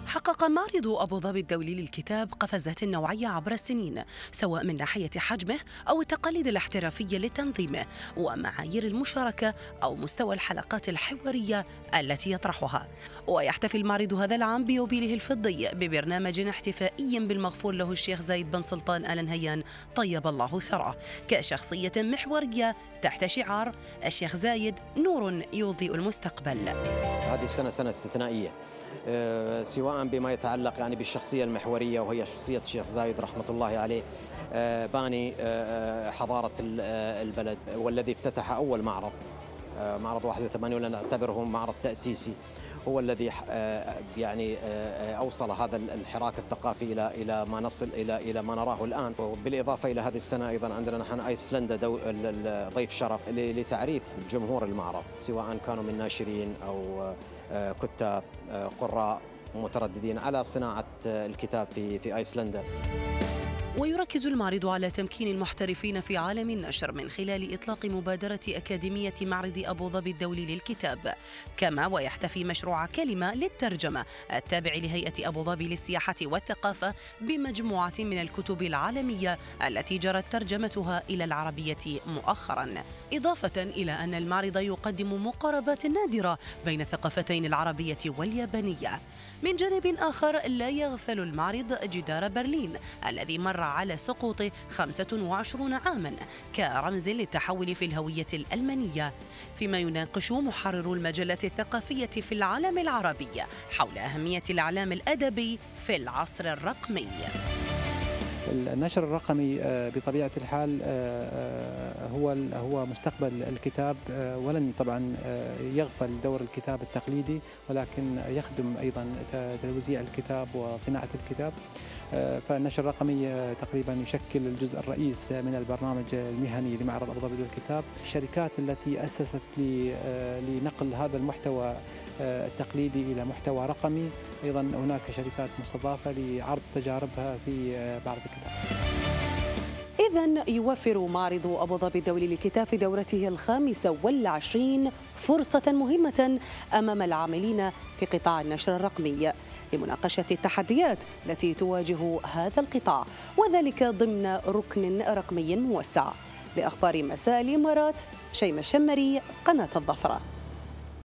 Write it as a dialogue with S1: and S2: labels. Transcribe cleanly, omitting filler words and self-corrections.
S1: حقق معرض أبو ظبي الدولي للكتاب قفزات نوعية عبر السنين، سواء من ناحية حجمه أو التقاليد الاحترافية لتنظيمه ومعايير المشاركة أو مستوى الحلقات الحوارية التي يطرحها. ويحتفي المعرض هذا العام بيوبيله الفضي ببرنامج احتفائي بالمغفور له الشيخ زايد بن سلطان آل نهيان طيب الله ثراه، كشخصية محورية تحت شعار الشيخ زايد نور يضيء المستقبل.
S2: هذه السنة سنة استثنائية، سواء بما يتعلق يعني بالشخصية المحورية وهي شخصية الشيخ زايد رحمة الله عليه، باني حضارة البلد، والذي افتتح أول معرض 81 ولا نعتبره معرض تأسيسي، هو الذي يعني أوصل هذا الحراك الثقافي إلى ما نصل إلى ما نراه الآن. وبالإضافة إلى هذه السنة أيضا عندنا نحن أيسلندا ضيف شرف لتعريف جمهور المعرض، سواء كانوا من ناشرين أو كتاب قراء مترددين على صناعة الكتاب في أيسلندا.
S1: ويركز المعرض على تمكين المحترفين في عالم النشر من خلال إطلاق مبادرة أكاديمية معرض أبو ظبي الدولي للكتاب، كما ويحتفي مشروع كلمة للترجمة التابع لهيئة أبو ظبي للسياحة والثقافة بمجموعة من الكتب العالمية التي جرت ترجمتها إلى العربية مؤخرا، إضافة إلى أن المعرض يقدم مقاربات نادرة بين الثقافتين العربية واليابانية. من جانب آخر لا يغفل المعرض جدار برلين الذي مر على سقوطه 25 عاما كرمز للتحول في الهوية الألمانية، فيما يناقش محررو المجلات الثقافية في العالم العربي حول أهمية الإعلام الأدبي في العصر الرقمي.
S3: النشر الرقمي بطبيعة الحال هو مستقبل الكتاب، ولن طبعا يغفل دور الكتاب التقليدي، ولكن يخدم أيضا توزيع الكتاب وصناعة الكتاب. فالنشر الرقمي تقريبا يشكل الجزء الرئيس من البرنامج المهني لمعرض أبو ظبي للكتاب. الشركات التي أسست لنقل هذا المحتوى التقليدي إلى محتوى رقمي، أيضا هناك شركات مستضافة لعرض تجاربها في بعض الكتاب.
S1: إذن يوفر معرض أبو ظبي الدولي للكتاب في دورته 25 فرصة مهمة أمام العاملين في قطاع النشر الرقمي لمناقشة التحديات التي تواجه هذا القطاع، وذلك ضمن ركن رقمي موسع. لأخبار مساء الإمارات، شيماء الشمري، قناة الظفرة.